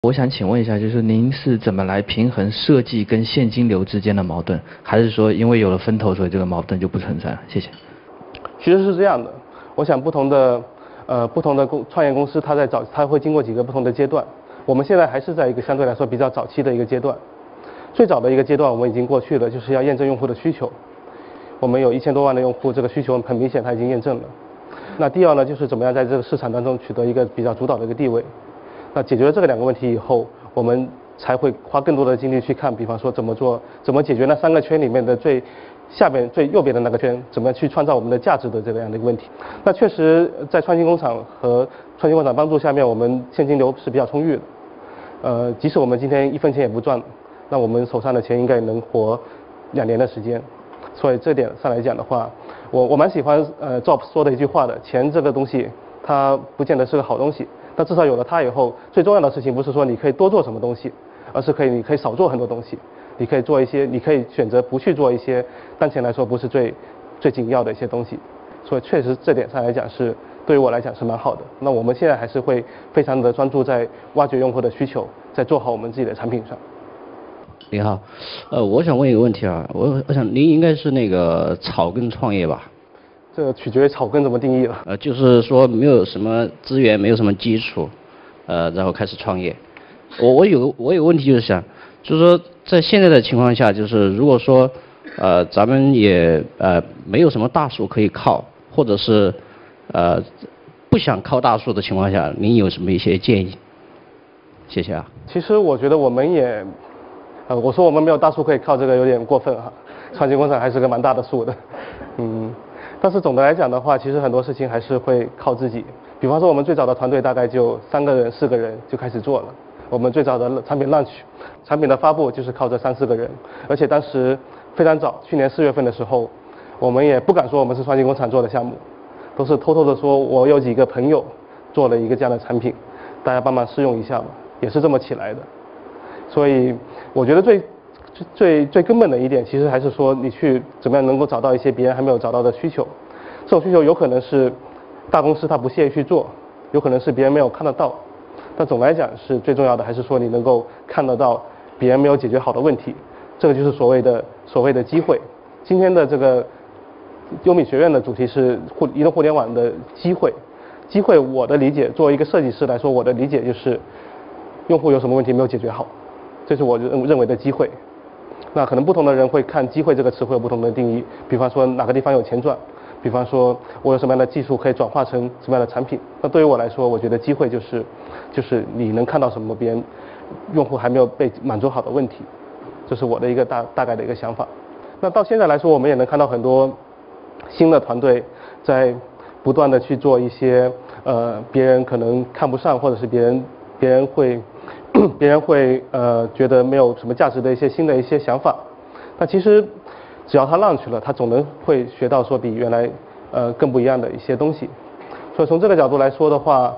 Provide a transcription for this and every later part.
我想请问一下，就是您是怎么来平衡设计跟现金流之间的矛盾，还是说因为有了分头，所以这个矛盾就不存在了？谢谢。 其实是这样的，我想不同的创业公司，它会经过几个不同的阶段。我们现在还是在一个相对来说比较早期的一个阶段。最早的一个阶段我们已经过去了，就是要验证用户的需求。我们有1000多万的用户，这个需求很明显它已经验证了。那第二呢，就是怎么样在这个市场当中取得一个比较主导的一个地位。那解决了这个2个问题以后，我们才会花更多的精力去看，比方说怎么解决那3个圈里面的最下边最右边的那个圈，怎么样去创造我们的价值的这样的一个问题。那确实在创新工厂和创新工厂帮助下面，我们现金流是比较充裕的。即使我们今天1分钱也不赚，那我们手上的钱应该能活2年的时间。所以这点上来讲的话，我蛮喜欢Jobs 说的一句话的，钱这个东西它不见得是个好东西，但至少有了它以后，最重要的事情不是说你可以多做什么东西，而是你可以少做很多东西。你可以选择不去做一些当前来说不是最紧要的一些东西。所以确实这点上来讲是对于我来讲是蛮好的。那我们现在还是会非常的专注在挖掘用户的需求，在做好我们自己的产品上。 你好，我想问一个问题啊，我想您应该是那个草根创业吧？ 这取决于草根怎么定义了。 就是说没有什么资源，没有什么基础，然后开始创业。我有个问题就是想，就是说在现在的情况下，就是如果说咱们也没有什么大树可以靠，或者是不想靠大树的情况下，您有什么一些建议？谢谢啊。 其实我觉得我们也。我说我们没有大树可以靠，这个有点过分哈。创新工厂还是个蛮大的树的，但是总的来讲的话，其实很多事情还是会靠自己。比方说我们最早的团队大概就3个人、4个人就开始做了。我们最早的产品 launch， 产品的发布就是靠这3、4个人，而且当时非常早，去年4月份的时候，我们也不敢说我们是创新工厂做的项目，都是偷偷的说我有几个朋友做了一个这样的产品，大家帮忙试用一下吧，也是这么起来的。所以我觉得最根本的一点，其实还是说你去怎么样能够找到一些别人还没有找到的需求。这种需求有可能是大公司它不屑于去做，有可能是别人没有看得到。但总来讲是最重要的，还是说你能够看得到别人没有解决好的问题。这个就是所谓的机会。今天的这个优米学院的主题是移动互联网的机会。机会我的理解，作为一个设计师来说，我的理解就是用户有什么问题没有解决好。这是我认为的机会。那可能不同的人会看机会这个词会有不同的定义，比方说哪个地方有钱赚，比方说我有什么样的技术可以转化成什么样的产品。那对于我来说，我觉得机会就是你能看到什么别人用户还没有被满足好的问题，这是我的一个大概的一个想法。那到现在来说，我们也能看到很多新的团队在不断的去做一些别人可能看不上，或者是别人会觉得没有什么价值的一些新的一些想法。那其实只要他 launch 了，他总能会学到说比原来更不一样的一些东西。所以从这个角度来说的话，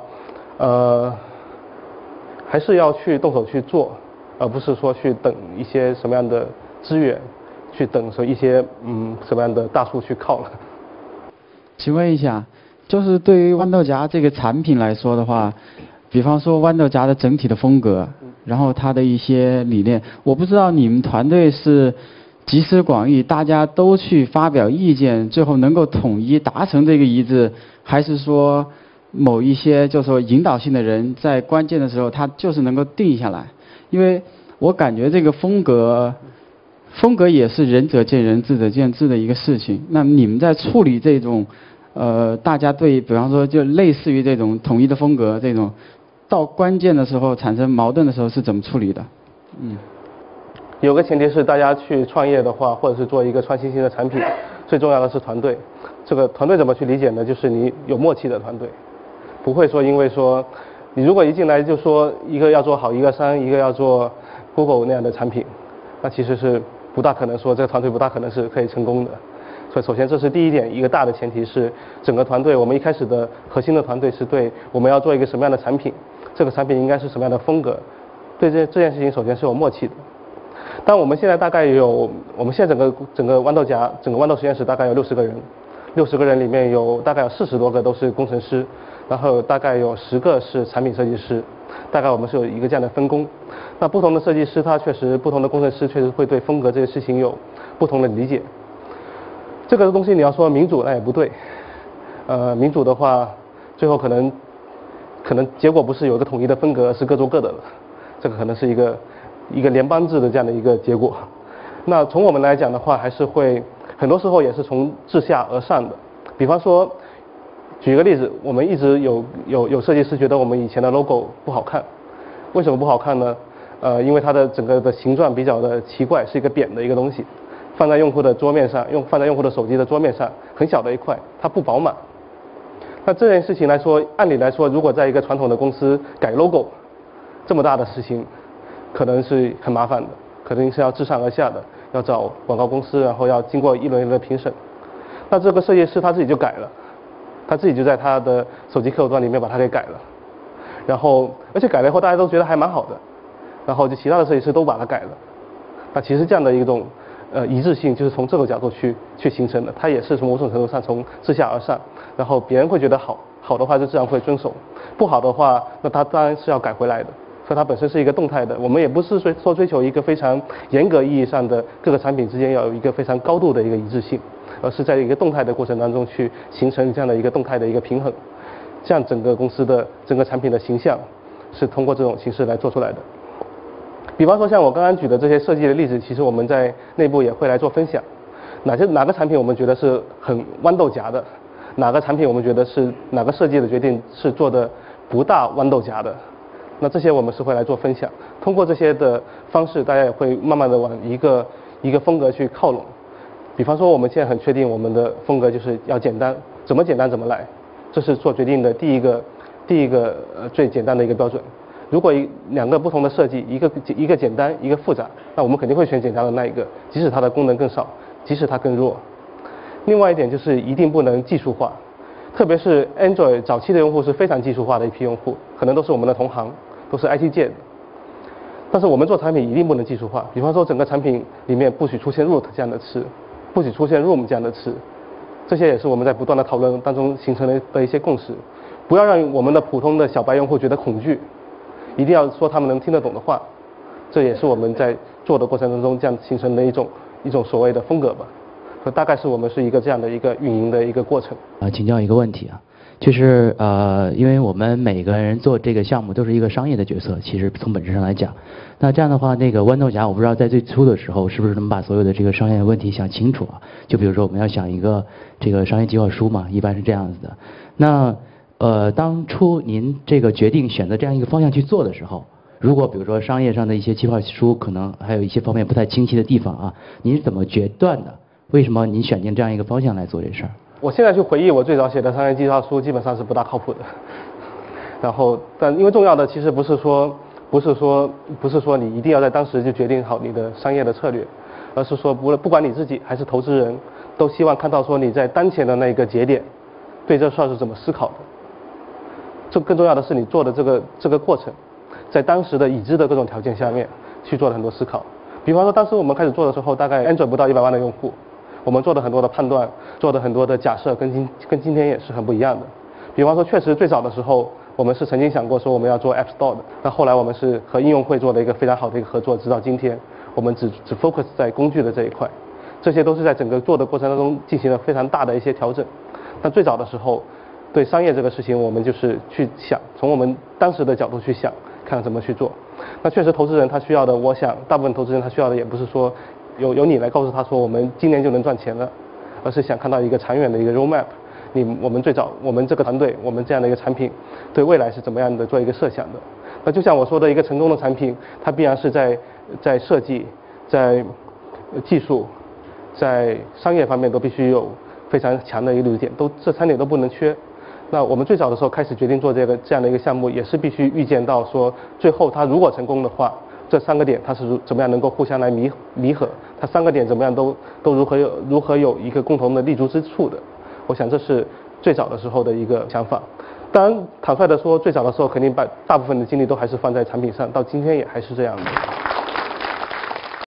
还是要去动手去做，而不是说去等一些什么样的资源，去等说一些什么样的大树去靠了。 请问一下，就是对于豌豆荚这个产品来说的话，比方说豌豆荚的整体的风格，然后它的一些理念，我不知道你们团队是集思广益，大家都去发表意见，最后能够统一达成这个一致，还是说某一些就是说引导性的人在关键的时候他就是能够定下来？因为我感觉这个风格也是仁者见仁，智者见智的一个事情。那你们在处理这种大家对比方说就类似于这种统一的风格这种，到关键的时候产生矛盾的时候是怎么处理的？ 有个前提是大家去创业的话，或者是做一个创新性的产品，最重要的是团队。这个团队怎么去理解呢？就是你有默契的团队，不会说因为说你如果一进来就说一个要做好，一个要做 Google 那样的产品，那其实是不大可能说这个团队不大可能是可以成功的。所以首先这是第一点，一个大的前提是整个团队，我们一开始的核心的团队是对我们要做一个什么样的产品，这个产品应该是什么样的风格，对这件事情首先是有默契的。但我们现在大概我们现在整个豌豆荚，整个豌豆实验室大概有60个人，60个人里面大概有40多个都是工程师， 然后大概有10个是产品设计师，大概我们是有一个这样的分工。那不同的设计师，他确实不同的工程师确实会对风格这些事情有不同的理解。这个东西你要说民主那也不对，民主的话，最后可能结果不是有一个统一的风格，而是各做各的了。这个可能是一个联邦制的这样的一个结果。那从我们来讲的话，还是会很多时候也是从自下而上的。比方说，举一个例子，我们一直有设计师觉得我们以前的 logo 不好看，为什么不好看呢？因为它的整个的形状比较的奇怪，是一个扁的一个东西，放在用户的桌面上，放在用户的手机的桌面上，很小的一块，它不饱满。那这件事情来说，按理来说，如果在一个传统的公司改 logo， 这么大的事情，可能是很麻烦的，肯定是要自上而下的，要找广告公司，然后要经过一轮一轮的评审。那这个设计师他自己就改了，他自己就在他的手机客户端里面把它给改了，然后而且改了以后大家都觉得还蛮好的，然后就其他的设计师都把它改了。那其实这样的一种一致性就是从这个角度去形成的，它也是从某种程度上从自下而上，然后别人会觉得好的话就自然会遵守，不好的话那他当然是要改回来的。所以它本身是一个动态的，我们也不是说追求一个非常严格意义上的各个产品之间要有一个非常高度的一个一致性，而是在一个动态的过程当中去形成这样的一个动态的一个平衡，这样整个公司的整个产品的形象是通过这种形式来做出来的。比方说像我刚刚举的这些设计的例子，其实我们在内部也会来做分享，哪个产品我们觉得是很豌豆荚的，哪个产品我们觉得是哪个设计的决定是做的不大豌豆荚的。那这些我们是会来做分享，通过这些的方式，大家也会慢慢的往一个风格去靠拢。比方说，我们现在很确定我们的风格就是要简单，怎么简单怎么来，这是做决定的第一个最简单的一个标准。如果两个不同的设计，一个简单，一个复杂，那我们肯定会选简单的那一个，即使它的功能更少，即使它更弱。另外一点就是一定不能技术化，特别是 Android 早期的用户是非常技术化的一批用户，可能都是我们的同行，都是 IT 界的。但是我们做产品一定不能技术化，比方说整个产品里面不许出现 root 这样的词，不许出现 room 这样的词，这些也是我们在不断的讨论当中形成的一些共识。不要让我们的普通的小白用户觉得恐惧，一定要说他们能听得懂的话，这也是我们在做的过程当中这样形成的一种所谓的风格吧。大概是我们是一个这样的一个运营的一个过程。 请教一个问题啊，就是因为我们每个人做这个项目都是一个商业的角色，其实从本质上来讲，那这样的话，那个豌豆荚，我不知道在最初的时候是不是能把所有的这个商业问题想清楚啊？就比如说我们要想一个这个商业计划书嘛，一般是这样子的。那当初您这个决定选择这样一个方向去做的时候，如果比如说商业上的一些计划书可能还有一些方面不太清晰的地方啊，您是怎么决断的？为什么您选定这样一个方向来做这事儿？ 我现在去回忆我最早写的商业计划书，基本上是不大靠谱的。然后，但因为重要的其实不是说你一定要在当时就决定好你的商业的策略，而是说不管你自己还是投资人，都希望看到说你在当前的那个节点，对这事儿是怎么思考的。这更重要的是你做的这个过程，在当时的已知的各种条件下面去做了很多思考。比方说，当时我们开始做的时候，大概 Android 不到100万的用户，我们做的很多的判断，做的很多的假设，跟今天也是很不一样的。比方说，确实最早的时候，我们是曾经想过说我们要做 App Store 的，那后来我们是和应用会做了一个非常好的一个合作，直到今天，我们只 focus 在工具的这一块，这些都是在整个做的过程当中进行了非常大的一些调整。但最早的时候，对商业这个事情，我们就是去想，从我们当时的角度去想，看怎么去做。那确实，投资人他需要的，我想大部分投资人他需要的也不是说由你来告诉他说我们今年就能赚钱了，而是想看到一个长远的一个 roadmap。我们这个团队，我们这样的一个产品，对未来是怎么样的做一个设想的。那就像我说的，一个成功的产品，它必然是在设计、在技术、在商业方面都必须有非常强的一个流点，这3点都不能缺。那我们最早的时候开始决定做这样的一个项目，也是必须预见到说，最后它如果成功的话，这3个点它是怎么样能够互相来弥合，它3个点怎么样都如何有一个共同的立足之处的。我想这是最早的时候的一个想法。当然，坦率的说，最早的时候肯定把大部分的精力都还是放在产品上，到今天也还是这样的。